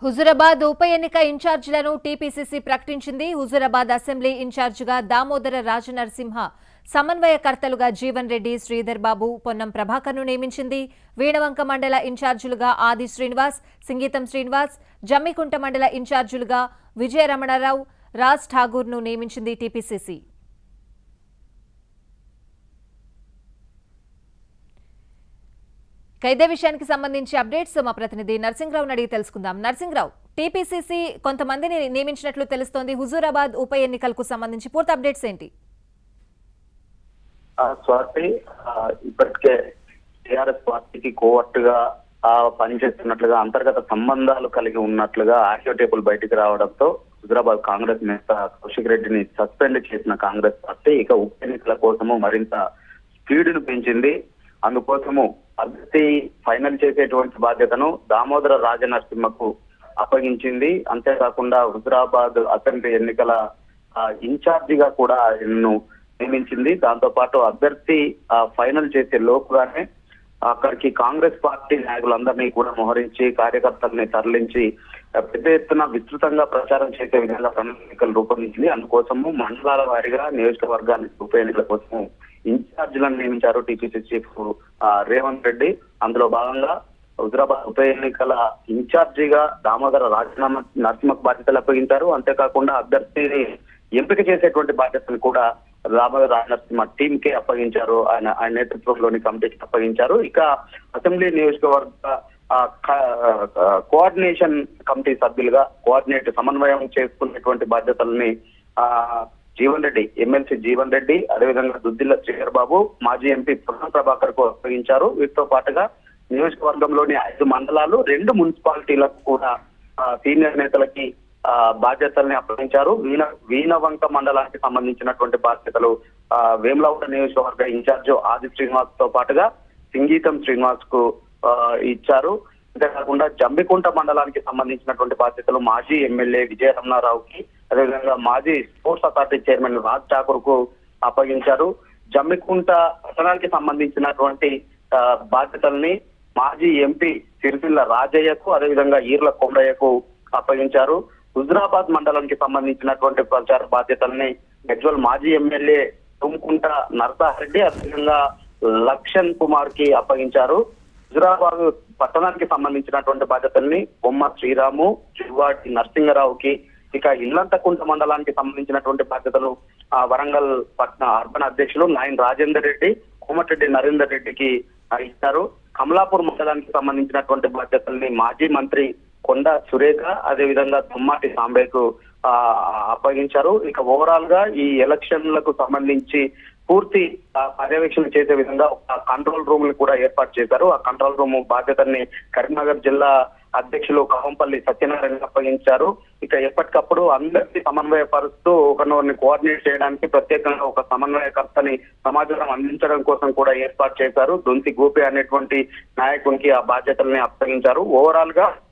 హుజూరాబాద్ ఉప ఎన్నిక ఇన్ఛార్జీలను టీపీసీసీ ప్రకటించింది. హుజూరాబాద్ అసెంబ్లీ ఇన్ఛార్జిగా దామోదర రాజనరసింహ, సమన్వయకర్తలుగా జీవన్ రెడ్డి, శ్రీధర్ బాబు, పొన్నం ప్రభాకర్ను నియమించింది. వీణవంక మండల ఇన్ఛార్జీలుగా ఆది శ్రీనివాస్, సింగీతం శ్రీనివాస్, జమ్మికుంట మండల ఇన్ఛార్జీలుగా విజయరమణారావు, రాజ్ ఠాగూర్ను నియమించింది టీపీసీసీ. ఇదే విషయానికి సంబంధించి అప్డేట్స్ మా ప్రతినిధి నర్సింగ్రావుని అడిగి తెలుసుకుందాం. నర్సింగ్రావు, టీపీసీసీ కొంతమందిని నియమించినట్లు తెలుస్తోంది. హుజూరాబాద్ ఉప ఎన్నికలకు సంబంధించి పూర్తి అప్డేట్స్ ఏంటి? స్వాతి, ఇప్పటికే టీఆర్ఎస్ పార్టీకి కోవర్టుగా పనిచేస్తున్నట్లుగా, అంతర్గత సంబంధాలు కలిగి ఉన్నట్లుగా ఆడియో టేపులు బయటికి రావడంతో హుజూరాబాద్ కాంగ్రెస్ నేత కౌశిక్ రెడ్డిని సస్పెండ్ చేసిన కాంగ్రెస్ పార్టీ ఇక ఉప ఎన్నికల కోసము మరింత స్పీడ్ను పెంచింది. అందుకోసము అభ్యర్థి ఫైనల్ చేసేటువంటి బాధ్యతను దామోదర రాజనరసింహకు అప్పగించింది. అంతేకాకుండా హుజూరాబాద్ అసెంబ్లీ ఎన్నికల ఇన్ఛార్జిగా కూడా ఆయన్ను నియమించింది. దాంతో పాటు అభ్యర్థి ఫైనల్ చేసే లోపుగానే అక్కడికి కాంగ్రెస్ పార్టీ నాయకులందరినీ కూడా మోహరించి, కార్యకర్తల్ని తరలించి పెద్ద ఎత్తున విస్తృతంగా ప్రచారం చేసే విధంగా ప్రణాళికలు రూపొందించింది. అందుకోసము మండలాల వారీగా నియోజకవర్గానికి ఉప ఎన్నికల కోసము ఇన్ఛార్జీలను నియమించారు టీపీసీ చీఫ్ రేవంత్ రెడ్డి. అందులో భాగంగా హుజూరాబాద్ ఉప ఎన్నికల ఇన్ఛార్జిగా దామోదర నరసింహకు బాధ్యతలు అప్పగించారు. అంతేకాకుండా అభ్యర్థిని ఎంపిక చేసేటువంటి బాధ్యతను కూడా దామోదర రాజనరసింహ టీం కే అప్పగించారు. ఆయన నేతృత్వంలోని కమిటీకి అప్పగించారు. ఇక అసెంబ్లీ నియోజకవర్గ కోఆర్డినేషన్ కమిటీ సభ్యులుగా సమన్వయం చేసుకునేటువంటి బాధ్యతల్ని జీవన్ రెడ్డి, ఎమ్మెల్సీ జీవన్ రెడ్డి, అదేవిధంగా దుద్దిల్ల శ్రీధర్ బాబు, మాజీ ఎంపీ పొన్నం ప్రభాకర్ కు అప్పగించారు. వీటితో పాటుగా నియోజకవర్గంలోని 5 మండలాలు, 2 మున్సిపాలిటీలకు కూడా సీనియర్ నేతలకి బాధ్యతల్ని అప్పగించారు. వీణవంక మండలానికి సంబంధించినటువంటి బాధ్యతలు వేములవాడ నియోజకవర్గ ఇన్ఛార్జ్ ఆది శ్రీనివాస్ తో పాటుగా సింగీతం శ్రీనివాస్ కు ఇచ్చారు. అంతేకాకుండా జమ్మికుంట మండలానికి సంబంధించినటువంటి బాధ్యతలు మాజీ ఎమ్మెల్యే విజయరమణారావుకి, అదేవిధంగా మాజీ sports authority chairman Raj Thakur కు అప్పగించారు. జమ్మికుంట పట్టణానికి సంబంధించినటువంటి బాధ్యతల్ని మాజీ ఎంపీ సిరిసిల్ల రాజయ్యకు, అదేవిధంగా ఈర్ల కొండయ్యకు అప్పగించారు. హుజూరాబాద్ మండలానికి సంబంధించినటువంటి ప్రచార బాధ్యతల్ని గజ్వల్ మాజీ ఎమ్మెల్యే తుమ్కుంట నరసారెడ్డి, అదేవిధంగా లక్ష్మణ్ కుమార్ కి అప్పగించారు. హుజూరాబాద్ పట్టణానికి సంబంధించినటువంటి బాధ్యతల్ని బొమ్మ శ్రీరాము, చిరువాటి నరసింగరావుకి, ఇక ఇల్లంతకుంట మండలానికి సంబంధించినటువంటి బాధ్యతలు వరంగల్ పట్టణ అర్బన్ అధ్యక్షులు నాయన్ రాజేందర్ రెడ్డి, కోమటిరెడ్డి నరేందర్ రెడ్డికి ఇచ్చారు. కమలాపూర్ మండలానికి సంబంధించినటువంటి బాధ్యతల్ని మాజీ మంత్రి కొండ సురేఖ, అదేవిధంగా దుమ్మాటి సాంబేకు అప్పగించారు. ఇక ఓవరాల్ గా ఈ ఎలక్షన్లకు సంబంధించి పూర్తి పర్యవేక్షణ చేసే విధంగా ఒక కంట్రోల్ రూమ్ ని కూడా ఏర్పాటు చేశారు. ఆ కంట్రోల్ రూమ్ బాధ్యతల్ని కరీంనగర్ జిల్లా అధ్యక్షులు కవంపల్లి సత్యనారాయణ అప్పగించారు. ఇక ఎప్పటికప్పుడు అందరికీ సమన్వయపరుస్తూ ఒకరిని కోఆర్డినేట్ చేయడానికి ప్రత్యేకంగా ఒక సమన్వయకర్తని సమాచారం అందించడం కోసం కూడా ఏర్పాటు చేశారు. దొంతి గోపి అనేటువంటి నాయకునికి ఆ బాధ్యతల్ని అప్పగించారు. ఓవరాల్ గా